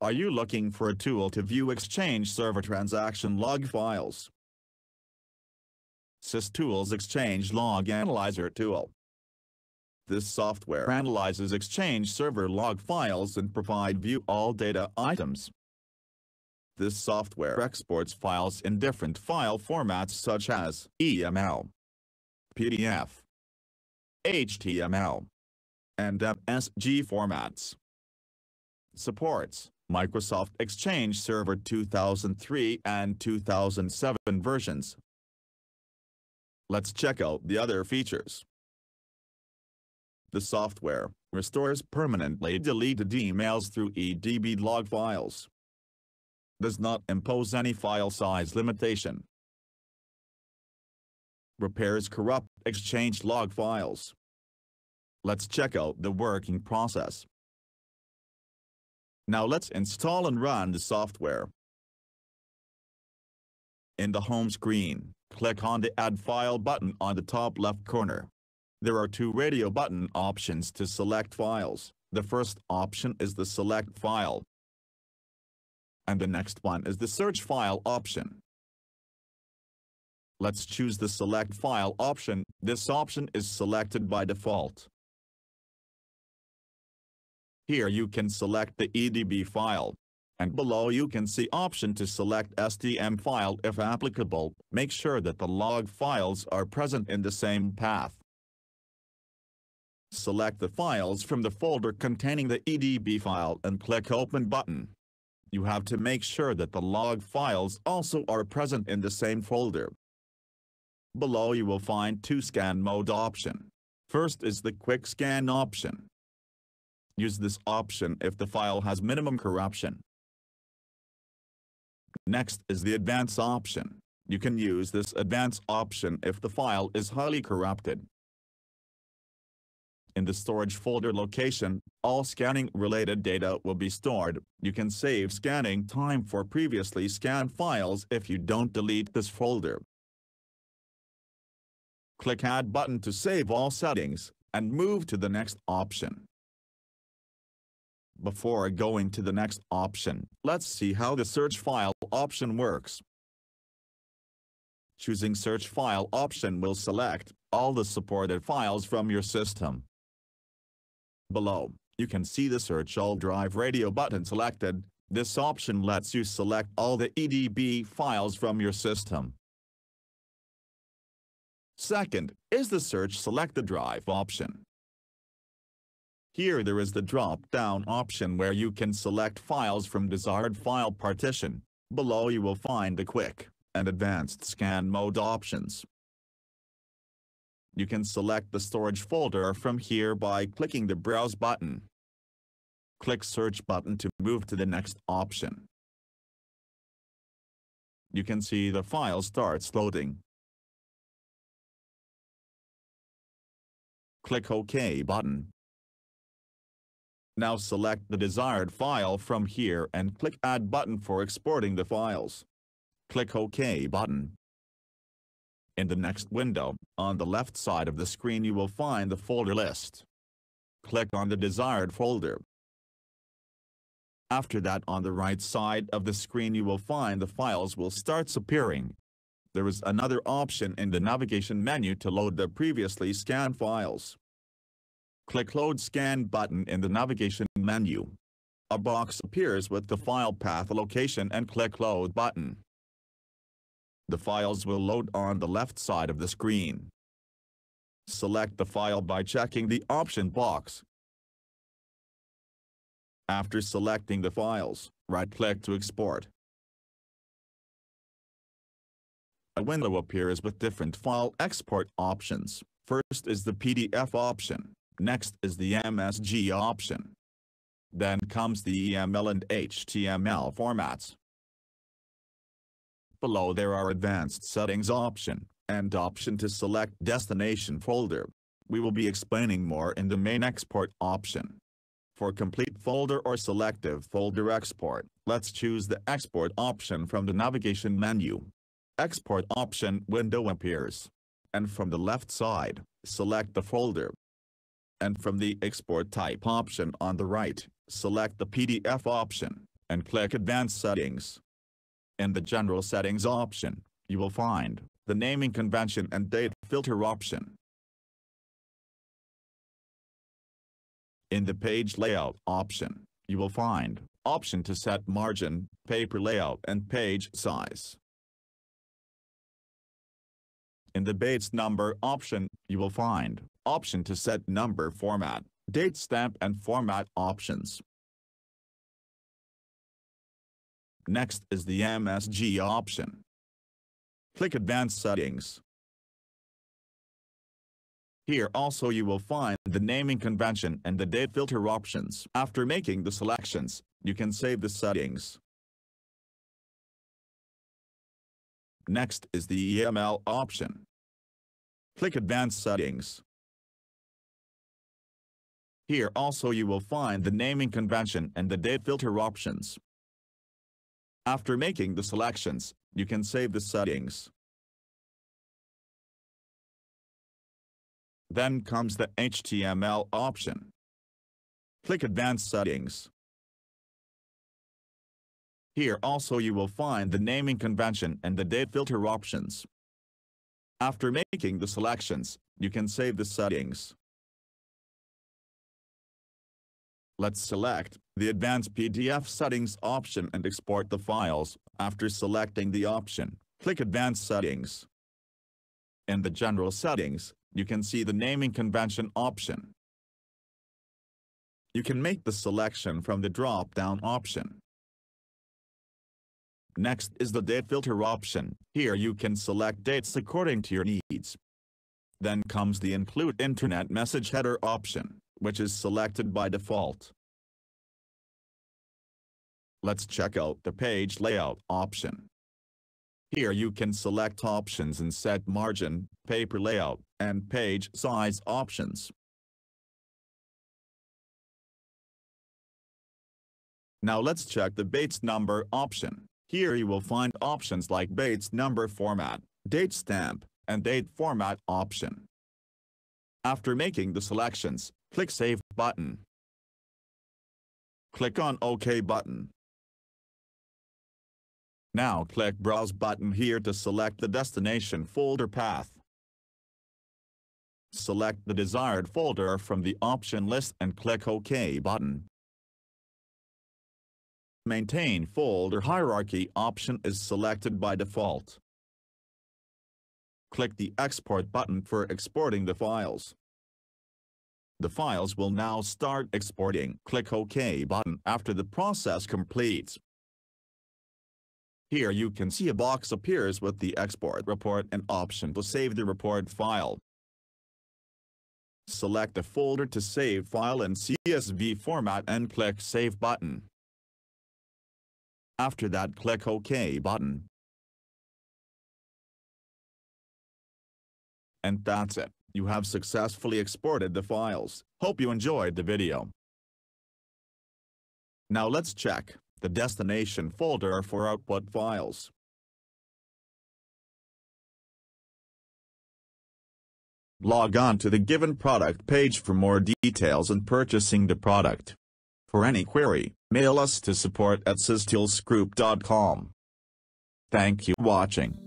Are you looking for a tool to view Exchange Server transaction log files? SysTools Exchange Log Analyzer Tool. This software analyzes Exchange Server log files and provides view all data items. This software exports files in different file formats such as EML, PDF, HTML, and MSG formats. Supports Microsoft Exchange Server 2003 and 2007 versions. Let's check out the other features. The software restores permanently deleted emails through edb.log files. Does not impose any file size limitation. Repairs corrupt Exchange log files. Let's check out the working process. Now let's install and run the software. In the home screen, click on the Add File button on the top left corner. There are two radio button options to select files. The first option is the Select File, and the next one is the Search File option. Let's choose the Select File option. This option is selected by default. Here you can select the EDB file, and below you can see option to select STM file if applicable. Make sure that the log files are present in the same path. Select the files from the folder containing the EDB file and click Open button. You have to make sure that the log files also are present in the same folder. Below you will find two scan mode option. First is the Quick Scan option. Use this option if the file has minimum corruption. Next is the Advanced option. You can use this Advanced option if the file is highly corrupted. In the storage folder location, all scanning-related data will be stored. You can save scanning time for previously scanned files if you don't delete this folder. Click Add button to save all settings, and move to the next option. Before going to the next option, let's see how the Search File option works. Choosing Search File option will select all the supported files from your system. Below, you can see the Search All Drive radio button selected. This option lets you select all the EDB files from your system. Second is the Search Select the Drive option. Here there is the drop-down option where you can select files from desired file partition. Below you will find the Quick and Advanced Scan mode options. You can select the storage folder from here by clicking the Browse button. Click Search button to move to the next option. You can see the file starts loading. Click OK button. Now select the desired file from here and click Add button for exporting the files. Click OK button. In the next window, on the left side of the screen you will find the folder list. Click on the desired folder. After that, on the right side of the screen you will find the files will start appearing. There is another option in the navigation menu to load the previously scanned files. Click Load Scan button in the navigation menu. A box appears with the file path location and click Load button. The files will load on the left side of the screen. Select the file by checking the option box. After selecting the files, right-click to export. A window appears with different file export options. First is the PDF option. Next is the MSG option. Then comes the EML and HTML formats. Below there are Advanced Settings option, and option to select destination folder. We will be explaining more in the main export option. For complete folder or selective folder export, let's choose the Export option from the navigation menu. Export option window appears. And from the left side, select the folder. And from the Export Type option on the right, select the PDF option. and click Advanced Settings. In the General Settings option, you will find the Naming Convention and Date Filter option. In the Page Layout option, you will find option to set margin, paper layout and page size. In the Base Number option, you will find option to set number format, date stamp and format options. Next is the MSG option. Click Advanced Settings. Here also you will find the naming convention and the date filter options. After making the selections, you can save the settings. Next is the EML option. Click Advanced Settings. Here also you will find the naming convention and the date filter options. After making the selections, you can save the settings. Then comes the HTML option. Click Advanced Settings. Here also you will find the naming convention and the date filter options. After making the selections, you can save the settings. Let's select the Advanced PDF Settings option and export the files. After selecting the option, click Advanced Settings. In the General Settings, you can see the Naming Convention option. You can make the selection from the drop-down option. Next is the Date Filter option. Here you can select dates according to your needs. Then comes the Include Internet Message Header option, which is selected by default. Let's check out the Page Layout option. Here you can select options and set margin, paper layout, and page size options. Now let's check the Base Number option. Here you will find options like Base Number Format, Date Stamp, and Date Format option. After making the selections, click Save button. Click on OK button. Now click Browse button here to select the destination folder path. Select the desired folder from the option list and click OK button. Maintain folder hierarchy option is selected by default. Click the Export button for exporting the files. The files will now start exporting. Click OK button after the process completes. Here you can see a box appears with the Export Report and option to save the report file. Select the folder to save file in CSV format and click Save button. After that, click OK button. And that's it. You have successfully exported the files. Hope you enjoyed the video. Now let's check the destination folder for output files. Log on to the given product page for more details on purchasing the product. For any query, mail us to support@systoolsgroup.com. Thank you for watching.